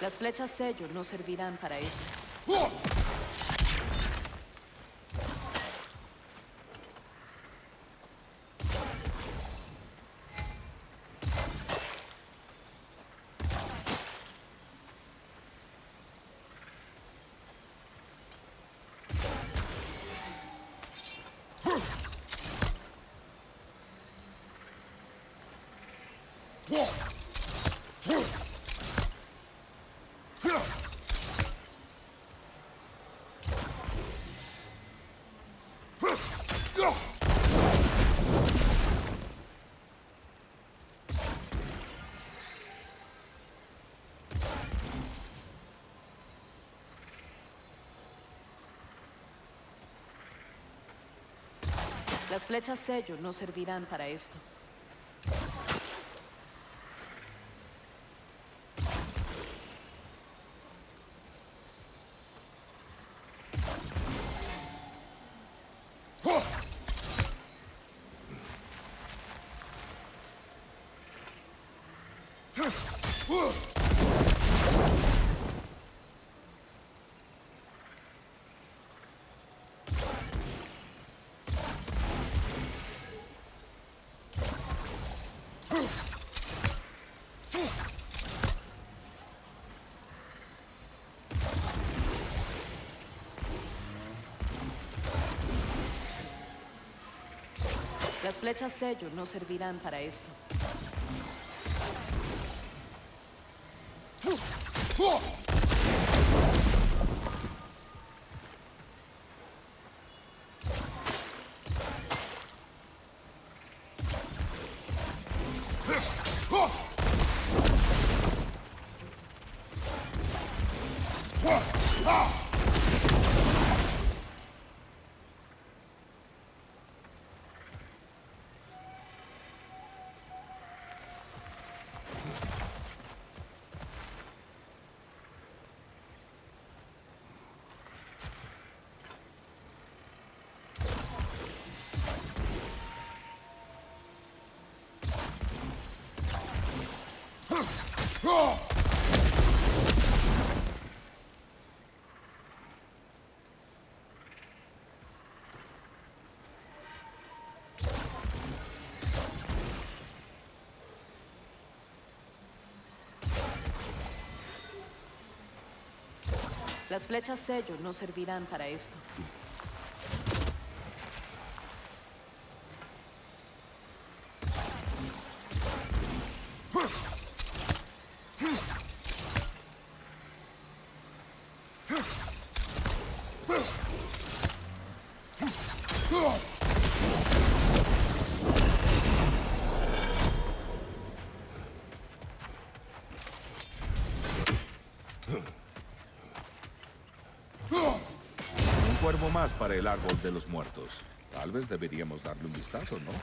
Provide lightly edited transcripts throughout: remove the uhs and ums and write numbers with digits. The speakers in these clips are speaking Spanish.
Las flechas sello no servirán para esto. Las flechas sello no servirán para esto. Las flechas sello no servirán para esto. Las flechas sello no servirán para esto. Un cuervo más para el árbol de los muertos. Tal vez deberíamos darle un vistazo, ¿no?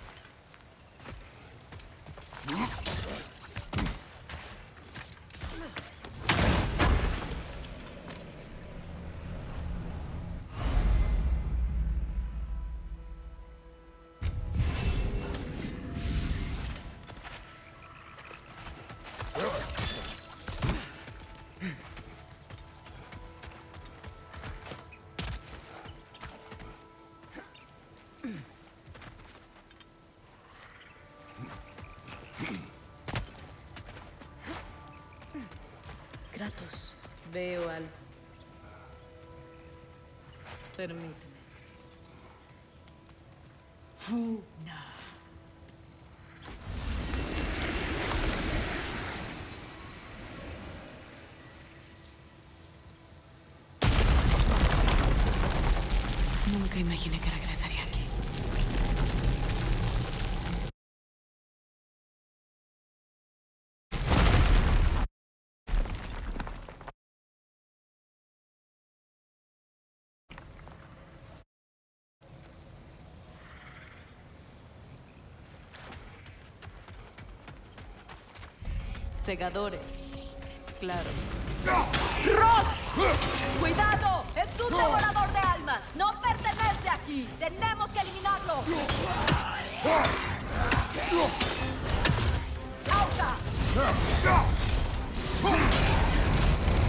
Kratos, veo algo. Permíteme. Funa. Nunca imaginé que regresaría aquí. Segadores. Claro. ¡Roth! ¡Cuidado! ¡Es un devorador de almas! ¡No pertenece aquí! ¡Tenemos que eliminarlo! ¡Auca!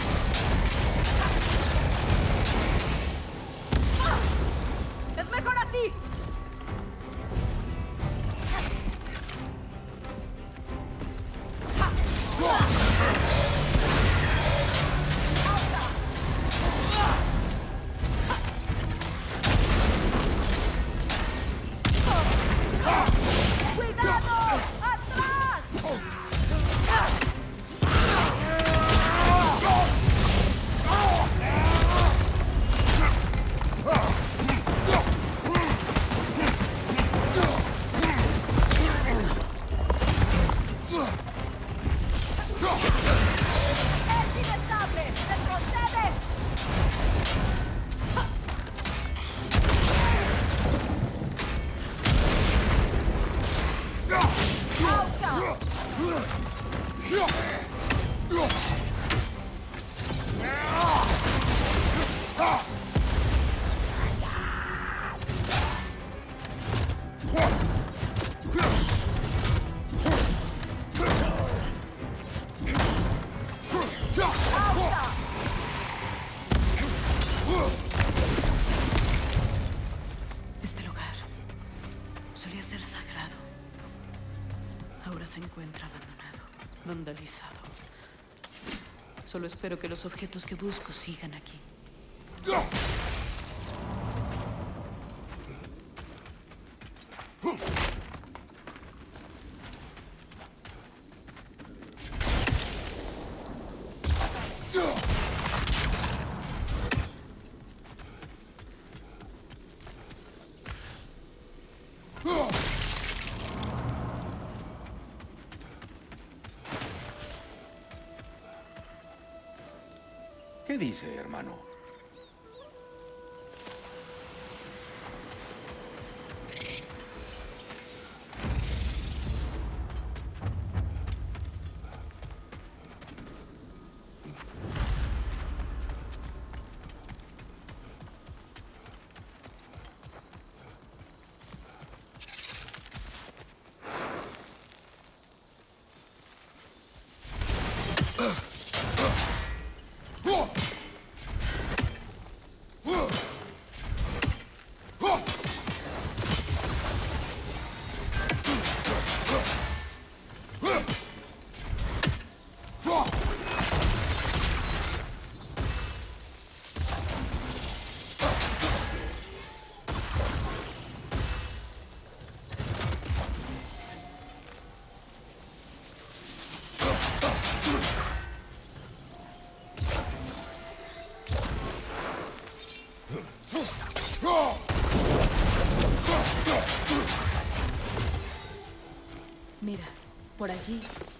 vandalizado. Solo espero que los objetos que busco sigan aquí. ¿Qué dice, hermano? Mira, por allí.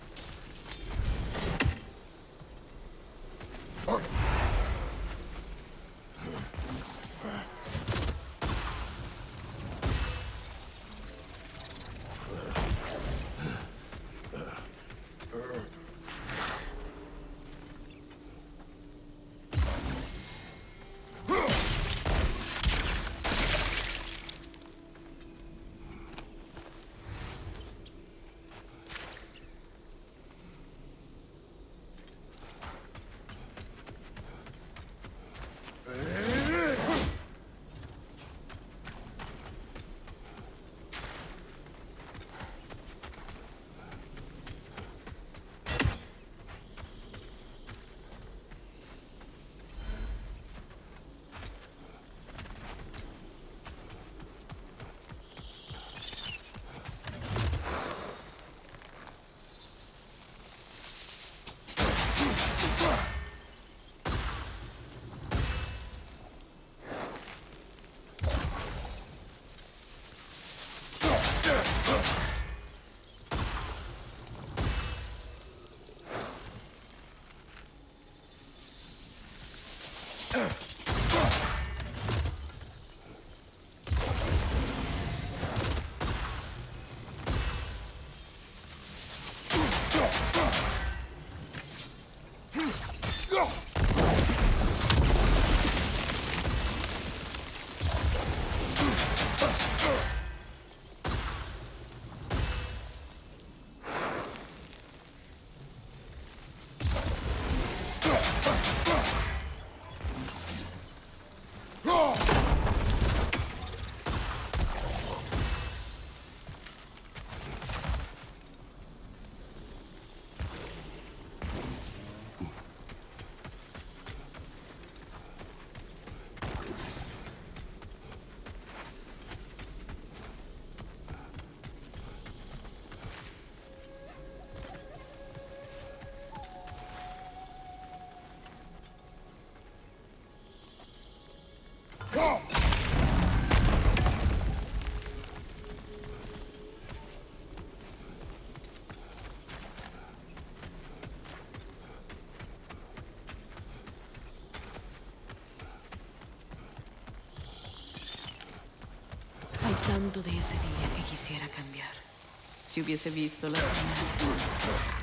Hay tanto de ese día que quisiera cambiar. Si hubiese visto las señales.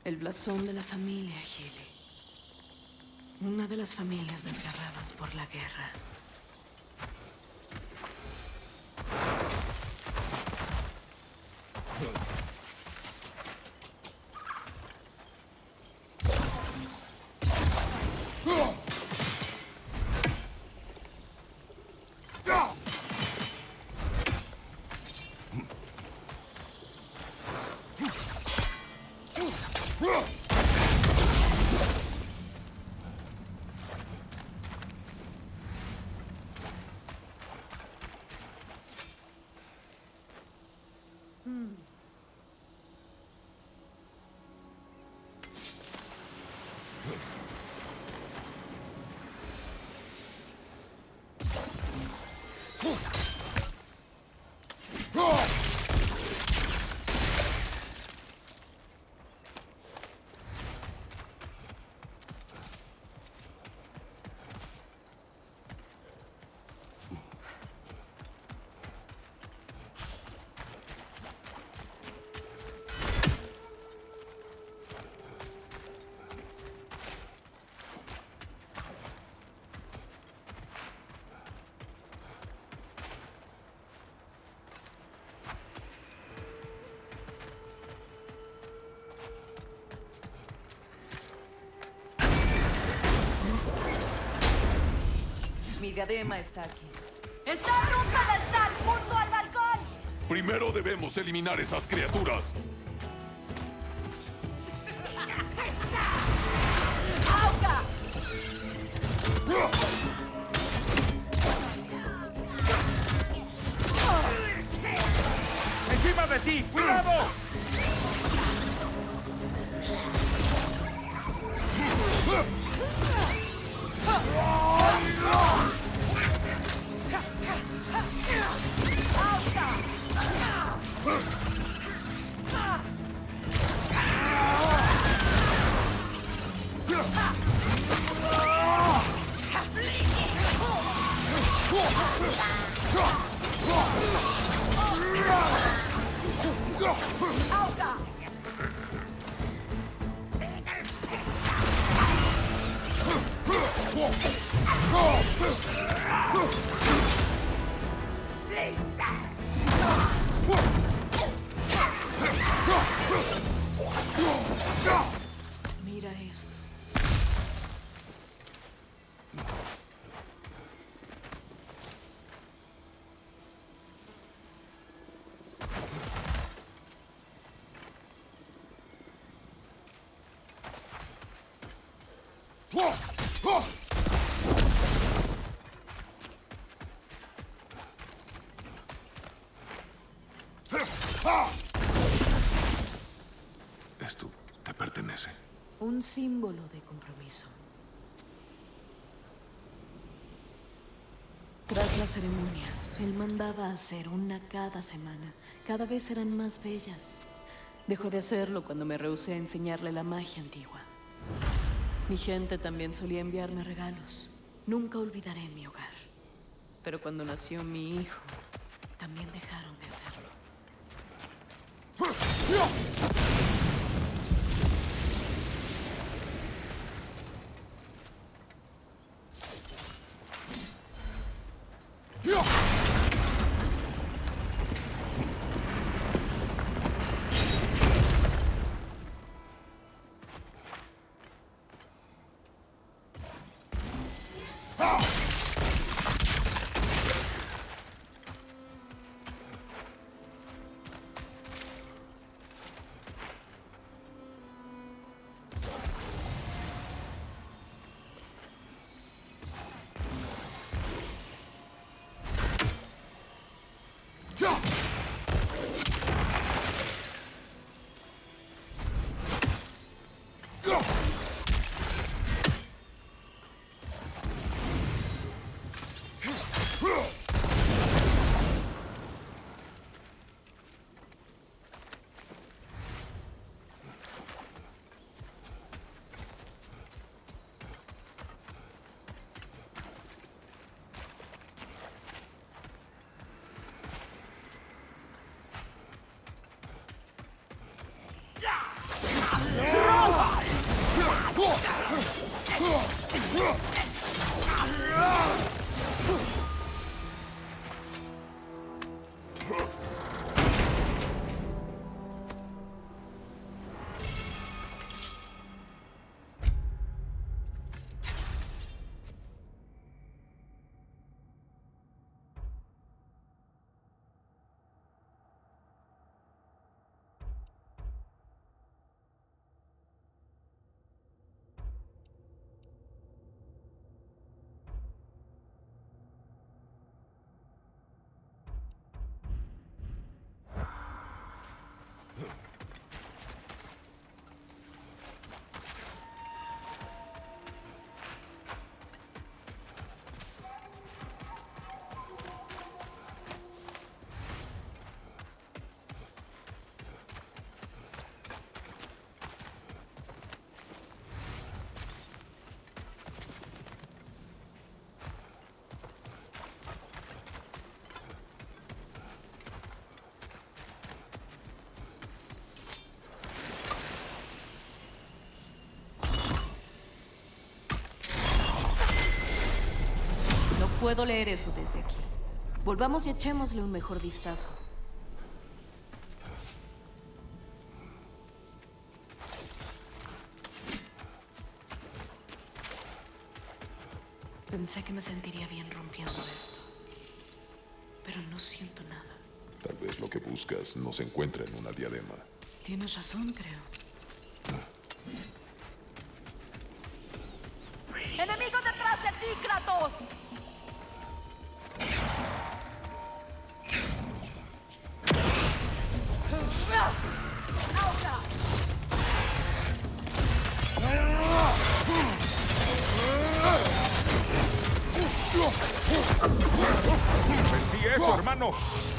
El blasón de la familia Healy. Una de las familias desgarradas por la guerra. Mi diadema está aquí. ¡Está a punto de estar junto al balcón! Primero debemos eliminar esas criaturas. ¡Auga! ¡Encima de ti! ¡Cuidado! Mira esto. Esto te pertenece. Un símbolo de compromiso. Tras la ceremonia, él mandaba hacer una cada semana. Cada vez eran más bellas. Dejó de hacerlo cuando me rehusé a enseñarle la magia antigua. Mi gente también solía enviarme regalos. Nunca olvidaré mi hogar. Pero cuando nació mi hijo, también dejaron de hacerlo. Puedo leer eso desde aquí. Volvamos y echémosle un mejor vistazo. Pensé que me sentiría bien rompiendo esto. Pero no siento nada. Tal vez lo que buscas no se encuentra en una diadema. Tienes razón, creo. ¡Enemigo detrás de ti, Kratos! ¡Sentí eso, hermano!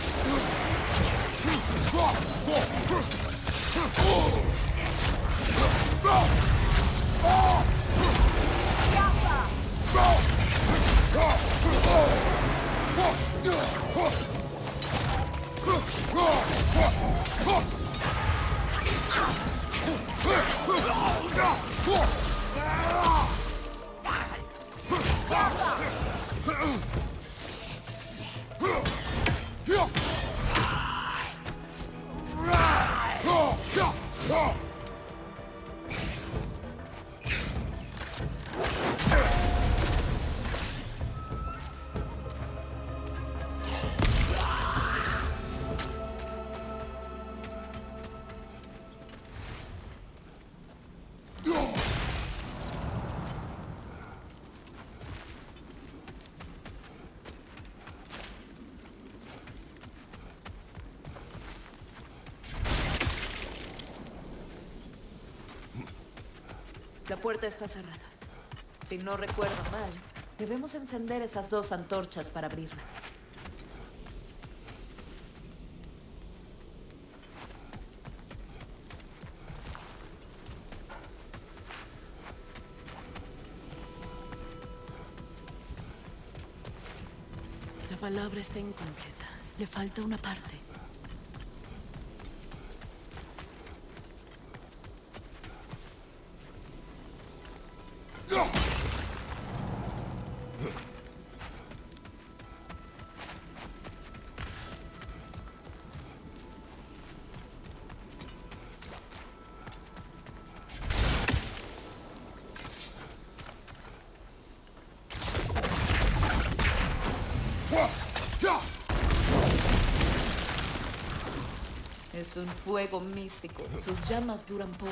La puerta está cerrada. Si no recuerdo mal, debemos encender esas 2 antorchas para abrirla. La palabra está incompleta. Le falta una parte. Es un fuego místico. Sus llamas duran poco.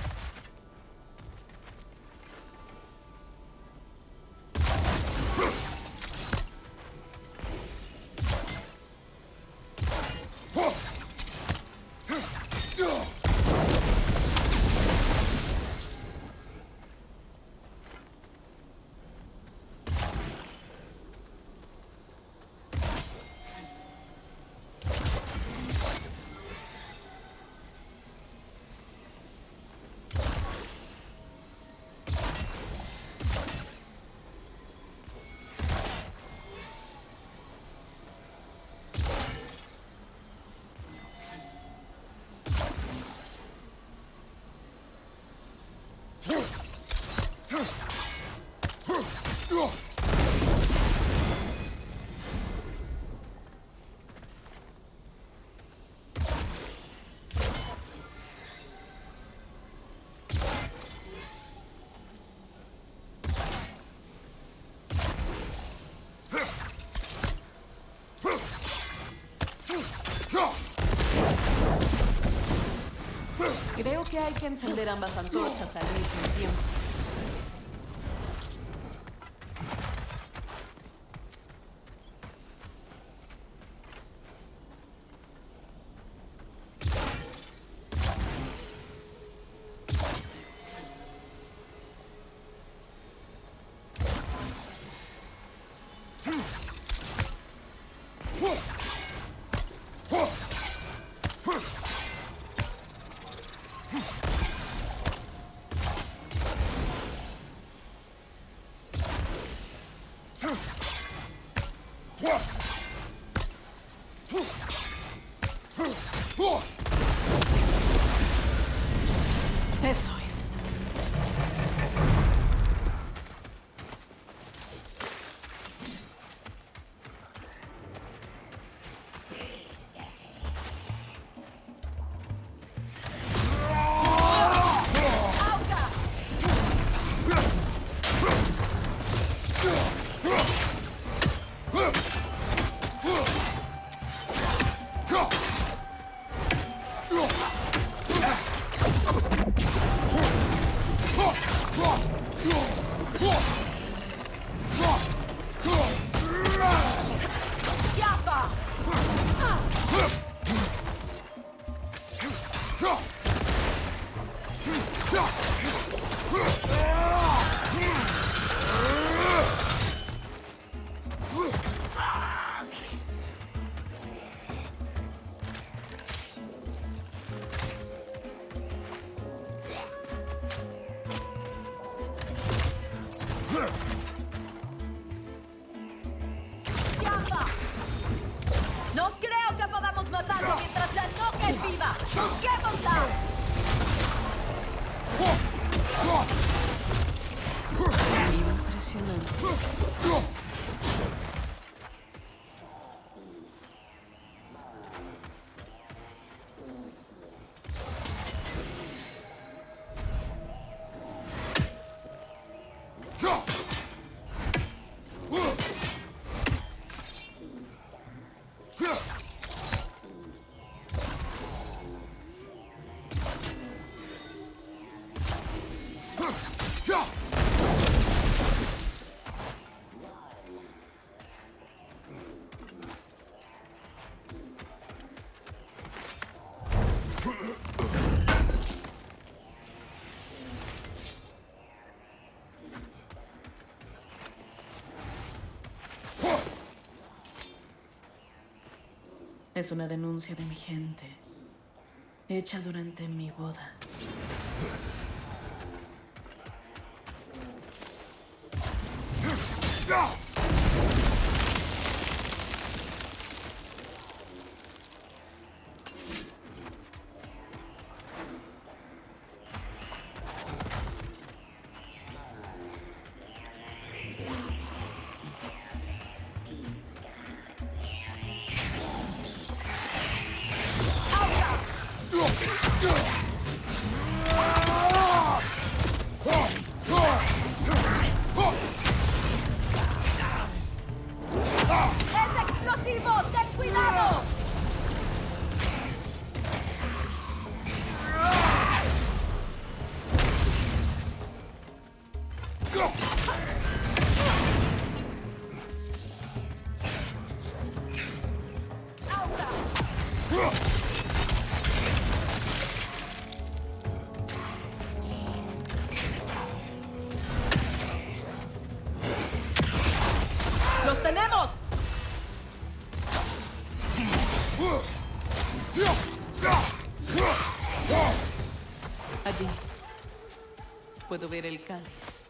Creo que hay que encender ambas antorchas al mismo tiempo. ¡Llama! No creo que podamos matarlo mientras la Noca es viva. ¡Busquémosla! Impresionante. Es una denuncia de mi gente, hecha durante mi boda. ¡Es explosivo! ¡Ten cuidado! ¡Los tenemos! Allí puedo ver el cáliz.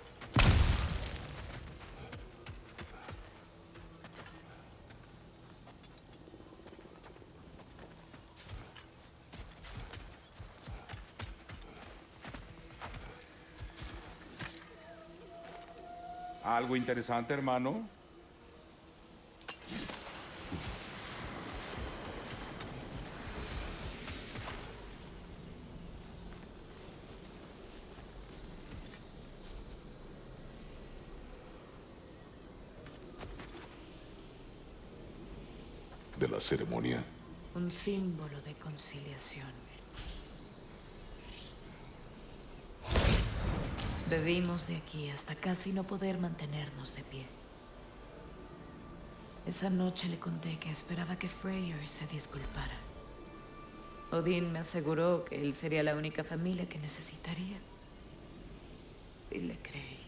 ¿Algo interesante, hermano? De la ceremonia. Un símbolo de conciliación. Bebimos de aquí hasta casi no poder mantenernos de pie. Esa noche le conté que esperaba que Freyr se disculpara. Odín me aseguró que él sería la única familia que necesitaría. Y le creí.